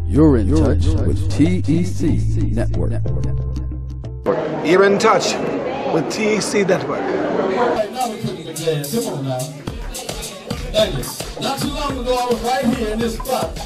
You're in touch with TEC Network. You're in touch with TEC Network. Right now we're cooking the gas. Come on now. Thank you. Not too long ago I was right here in this spot.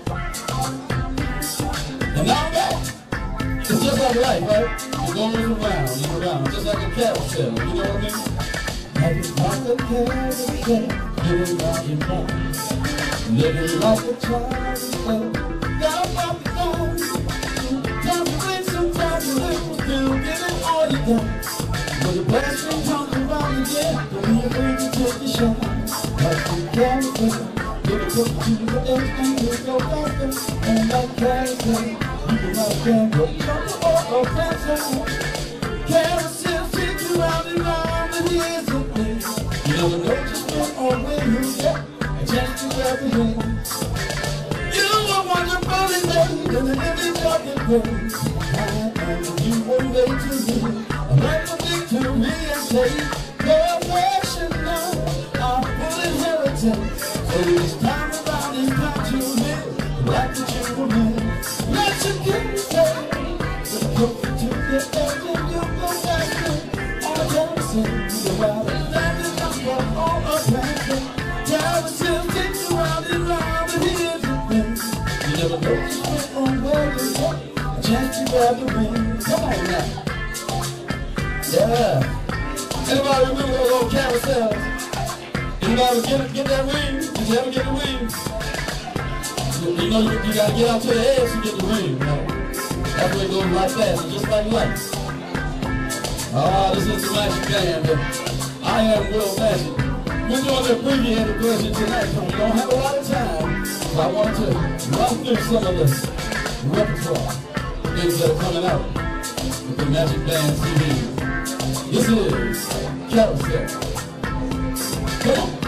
And now I'm back. It's just like life, right? It goes around and around, just like a carousel, you know what I mean? Like a carousel, going round and round. Living like a child, got a pocket on. Time to win, sometimes you lose, still giving all you got. But the blessing comes around again, don't be afraid to take the shot. Like a carousel, gonna put you to the edge and you'll go faster. And like carousel, you can ride down, go jump or cancel. Carousel takes you round and round, and here's the thing. You never know just when or when you get a chance to grab the hand. You were wonderful and made in the image of the grace. And you were made to be a life of victory and take professional, our full inheritance. So it's time around, it's time to live the life that you were meant. Let you get yourself closer to the edge and you'll go faster. On a carousel, the wild and land is not for all of passion. Carousel takes you round and round, and here's the thing. You never know just when or where you go, a chance to grab the ring. Come on now. Yeah. Anybody remember those old carousels? Anybody get that ring? Did you ever get the ring? You know you gotta get out to the edge to get the ring, right? That's where it goes like that, just like life. This is the Magic Band. I am Will Magic. We're doing the abbreviated version tonight, so we don't have a lot of time. So I want to run through some of the repertoire, things that are coming out with the Magic Band CD. This is Carousel. Come on.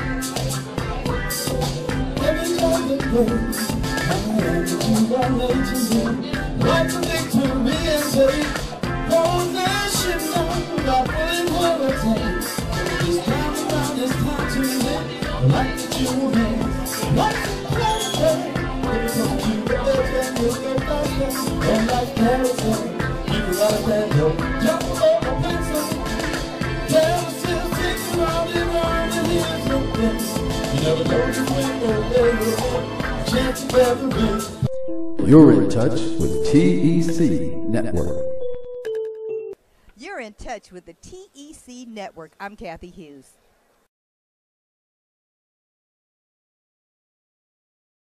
Every time the place, I am what you are made to be. Like a victory and take possession of our full inheritance. This time around, it's time to live like that you were made. Like a carousel, if you come to the edge and you'll go faster. And like carousel, you can ride a band, jump over a pencil. Carousel takes you round and round, and here's the thing. You never know just when or where you'll go, a chance to grab the ring. You're in touch with TEC Network. You're in touch with the TEC Network. I'm Kathy Hughes.